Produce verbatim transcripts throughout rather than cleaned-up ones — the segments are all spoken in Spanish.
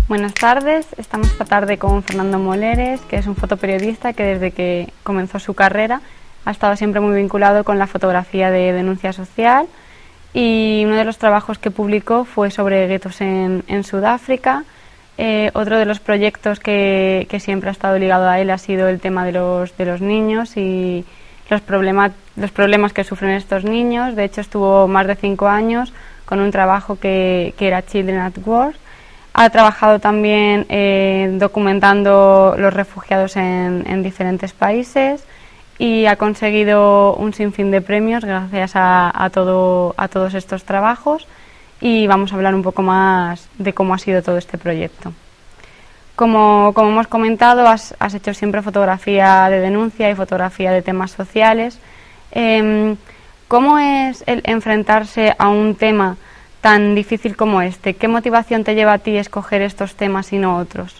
Buenas tardes, estamos esta tarde con Fernando Moleres, que es un fotoperiodista que desde que comenzó su carrera ha estado siempre muy vinculado con la fotografía de denuncia social, y uno de los trabajos que publicó fue sobre guetos en, en Sudáfrica. Eh, otro de los proyectos que, que siempre ha estado ligado a él ha sido el tema de los, de los niños y los, problema, los problemas que sufren estos niños. De hecho, estuvo más de cinco años con un trabajo que, que era Children at War. Ha trabajado también eh, documentando los refugiados en, en diferentes países y ha conseguido un sinfín de premios gracias a, a, todo, a todos estos trabajos, y vamos a hablar un poco más de cómo ha sido todo este proyecto. Como, como hemos comentado, has, has hecho siempre fotografía de denuncia y fotografía de temas sociales. Eh, ¿Cómo es el enfrentarse a un tema tan difícil como este? ¿Qué motivación te lleva a ti a escoger estos temas y no otros?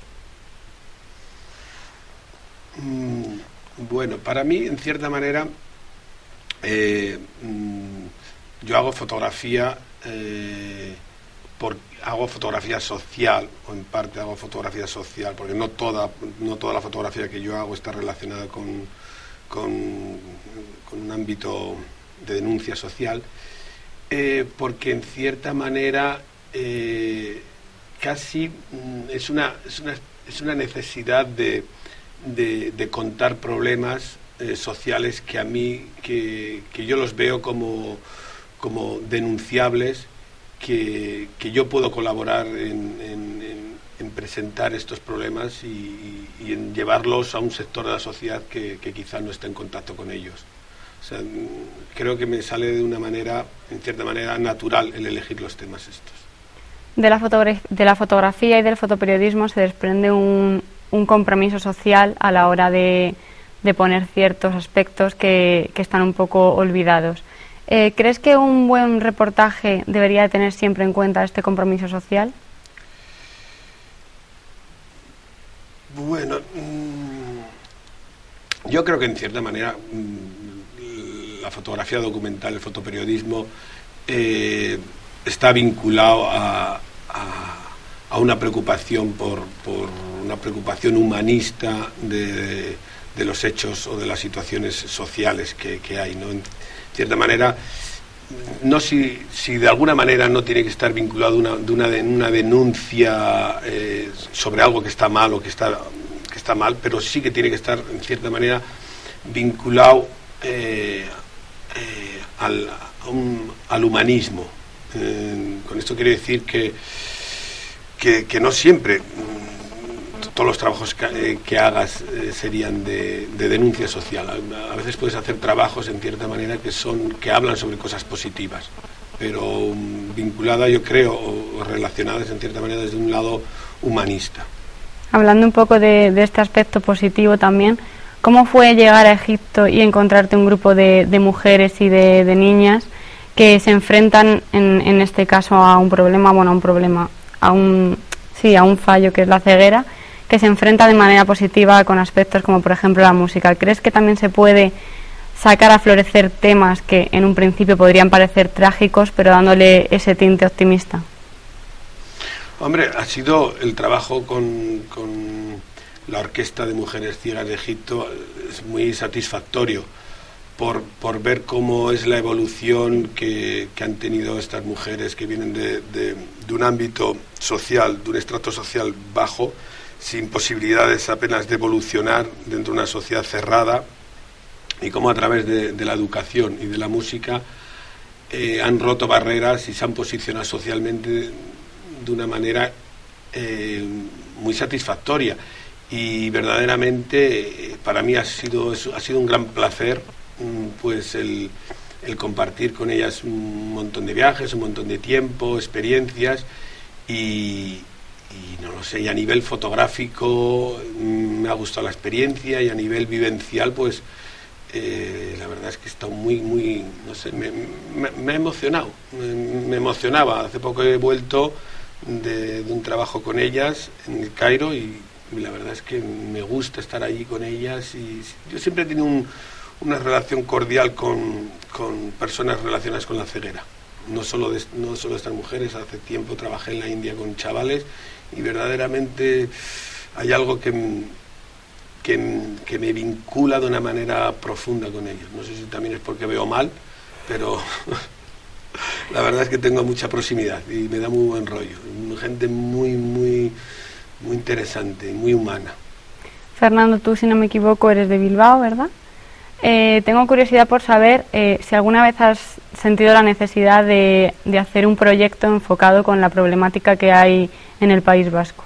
Mm, bueno, para mí, en cierta manera, eh, mm, yo hago fotografía, eh, por, hago fotografía social, o en parte hago fotografía social, porque no toda, no toda la fotografía que yo hago está relacionada con, con, con un ámbito de denuncia social. Eh, porque en cierta manera eh, casi mm, es, una, es, una, es una necesidad de, de, de contar problemas eh, sociales que a mí, que, que yo los veo como, como denunciables, que, que yo puedo colaborar en, en, en, en presentar estos problemas y, y, y en llevarlos a un sector de la sociedad que, que quizá no esté en contacto con ellos. O sea, creo que me sale de una manera, en cierta manera, natural el elegir los temas estos. De la, fotogra de la fotografía y del fotoperiodismo se desprende un, un compromiso social a la hora de, de poner ciertos aspectos que, que están un poco olvidados. Eh, ¿Crees que un buen reportaje debería de tener siempre en cuenta este compromiso social? Bueno, mmm, yo creo que en cierta manera mmm, la fotografía documental, el fotoperiodismo, eh, está vinculado a, a, a una preocupación por, por una preocupación humanista de, de los hechos o de las situaciones sociales que, que hay, ¿no? En cierta manera, no si, si de alguna manera no tiene que estar vinculado una, de una, de una denuncia eh, sobre algo que está mal o que está, que está mal, pero sí que tiene que estar en cierta manera vinculado eh, Eh, al, un, al humanismo. Eh, con esto quiero decir que, que, que no siempre mm, todos los trabajos que, eh, que hagas eh, serían de, de denuncia social. A, a veces puedes hacer trabajos en cierta manera que son que hablan sobre cosas positivas, pero um, vinculada, yo creo, o, o relacionadas en cierta manera desde un lado humanista. Hablando un poco de, de este aspecto positivo también, ¿cómo fue llegar a Egipto y encontrarte un grupo de, de mujeres y de, de niñas que se enfrentan, en, en este caso, a un problema, bueno, a un problema, a un, sí, a un fallo que es la ceguera, que se enfrenta de manera positiva con aspectos como, por ejemplo, la música? ¿Crees que también se puede sacar a florecer temas que en un principio podrían parecer trágicos, pero dándole ese tinte optimista? Hombre, ha sido el trabajo con... con la Orquesta de Mujeres Ciegas de Egipto es muy satisfactorio por, por ver cómo es la evolución que, que han tenido estas mujeres que vienen de, de, de un ámbito social, de un estrato social bajo, sin posibilidades apenas de evolucionar dentro de una sociedad cerrada, y cómo a través de, de la educación y de la música eh, han roto barreras y se han posicionado socialmente de una manera eh, muy satisfactoria. Y verdaderamente para mí ha sido, ha sido un gran placer pues el, el compartir con ellas un montón de viajes, un montón de tiempo, experiencias, y, y no lo sé, y a nivel fotográfico me ha gustado la experiencia, y a nivel vivencial pues eh, la verdad es que he estado muy, muy, no sé, me, me, me ha emocionado, me, me emocionaba. Hace poco he vuelto de, de un trabajo con ellas en el Cairo, y y la verdad es que me gusta estar allí con ellas, y yo siempre he tenido un, una relación cordial con, con personas relacionadas con la ceguera. no solo de, no solo de estas mujeres. Hace tiempo trabajé en la India con chavales y verdaderamente hay algo que, que, que me vincula de una manera profunda con ellos. No sé si también es porque veo mal, pero la verdad es que tengo mucha proximidad y me da muy buen rollo. Gente muy, muy, muy interesante, muy humana. Fernando, tú, si no me equivoco, eres de Bilbao, ¿verdad? Eh, tengo curiosidad por saber eh, si alguna vez has sentido la necesidad de, de hacer un proyecto enfocado con la problemática que hay en el País Vasco.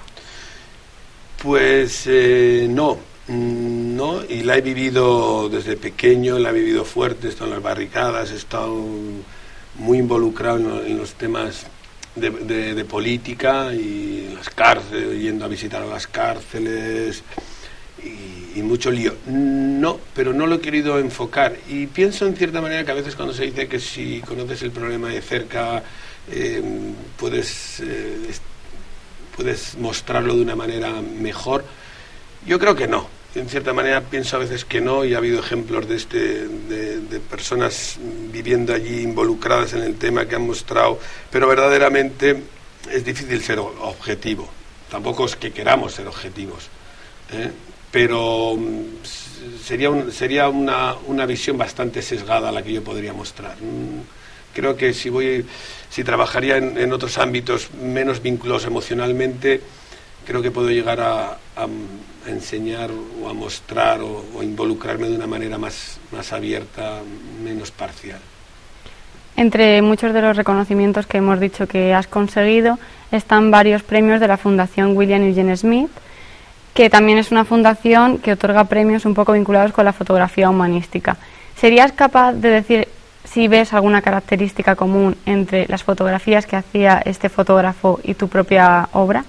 Pues eh, no, no, y la he vivido desde pequeño, la he vivido fuerte, he estado en las barricadas, he estado muy involucrado en, lo, en los temas de, de, de política y en las cárceles, yendo a visitar a las cárceles y, y mucho lío. No, pero no lo he querido enfocar y pienso en cierta manera que a veces cuando se dice que si conoces el problema de cerca eh, puedes... Eh, puedes mostrarlo de una manera mejor. Yo creo que no. En cierta manera pienso a veces que no, y ha habido ejemplos de este de, de personas viviendo allí involucradas en el tema que han mostrado, pero verdaderamente es difícil ser objetivo. Tampoco es que queramos ser objetivos, ¿eh? Pero sería un, sería una, una visión bastante sesgada la que yo podría mostrar. Creo que si voy si trabajaría en, en otros ámbitos menos vinculados emocionalmente, creo que puedo llegar a, a, a enseñar o a mostrar o, o involucrarme de una manera más, más abierta, menos parcial. Entre muchos de los reconocimientos que hemos dicho que has conseguido están varios premios de la Fundación William Eugene Smith, que también es una fundación que otorga premios un poco vinculados con la fotografía humanística. ¿Serías capaz de decir si ves alguna característica común entre las fotografías que hacía este fotógrafo y tu propia obra?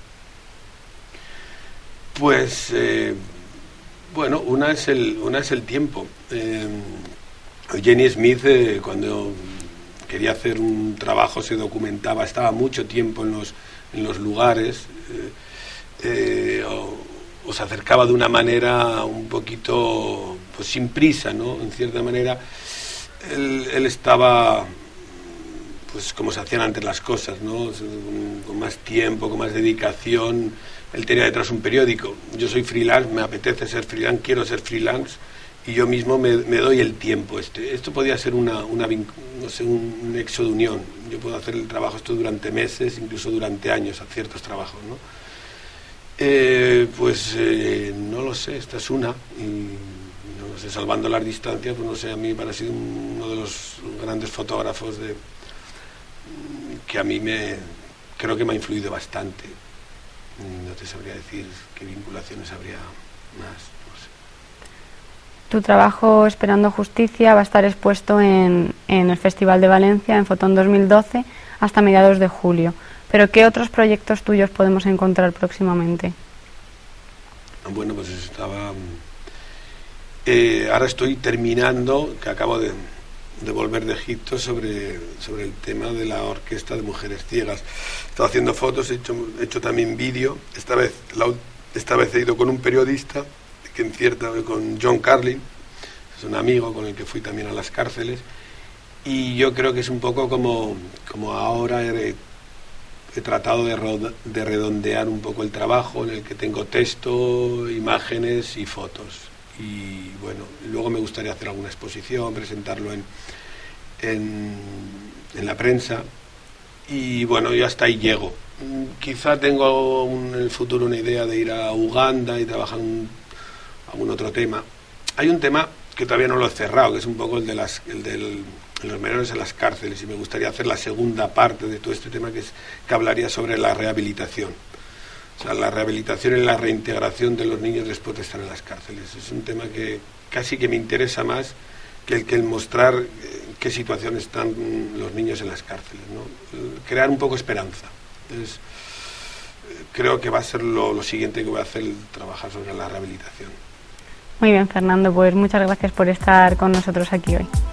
Pues, eh, bueno, una es el, una es el tiempo. Eh, Jenny Smith, eh, cuando quería hacer un trabajo, se documentaba, estaba mucho tiempo en los, en los lugares, eh, eh, o, o se acercaba de una manera un poquito, pues sin prisa, ¿no? En cierta manera. Él, él estaba, pues como se hacían antes las cosas, ¿no? Con más tiempo, con más dedicación. Él tenía detrás un periódico. Yo soy freelance, me apetece ser freelance, quiero ser freelance y yo mismo me, me doy el tiempo. Este. Esto podría ser una, una no sé, un, un nexo de unión. Yo puedo hacer el trabajo esto durante meses, incluso durante años, a ciertos trabajos, ¿no? Eh, pues eh, no lo sé, esta es una. Y, no sé, salvando las distancias, pues no sé, a mí me ha sido uno de los grandes fotógrafos de, que a mí me creo que me ha influido bastante. No te sabría decir qué vinculaciones habría más, no sé. Tu trabajo Esperando Justicia va a estar expuesto en, en el Festival de Valencia, en Fotón dos mil doce, hasta mediados de julio. ¿Pero qué otros proyectos tuyos podemos encontrar próximamente? Bueno, pues estaba... Eh, ahora estoy terminando, que acabo de, de volver de Egipto, sobre, sobre el tema de la orquesta de mujeres ciegas. He estado haciendo fotos, he hecho, he hecho también vídeo. Esta vez, la, esta vez he ido con un periodista, que en cierta, con John Carlin, es un amigo con el que fui también a las cárceles, y yo creo que es un poco como, como ahora he, he tratado de, roda, de redondear un poco el trabajo, en el que tengo texto, imágenes y fotos. Y bueno, luego me gustaría hacer alguna exposición, presentarlo en, en, en la prensa y bueno, yo hasta ahí llego. Quizá tengo un, en el futuro una idea de ir a Uganda y trabajar un, algún otro tema. Hay un tema que todavía no lo he cerrado, que es un poco el de las, el del, los menores en las cárceles, y me gustaría hacer la segunda parte de todo este tema, que, es, que hablaría sobre la rehabilitación. O sea, la rehabilitación y la reintegración de los niños después de estar en las cárceles. Es un tema que casi que me interesa más que el, que el mostrar en qué situación están los niños en las cárceles, ¿no? Crear un poco esperanza. Entonces, creo que va a ser lo, lo siguiente que voy a hacer, el trabajar sobre la rehabilitación. Muy bien, Fernando, pues muchas gracias por estar con nosotros aquí hoy.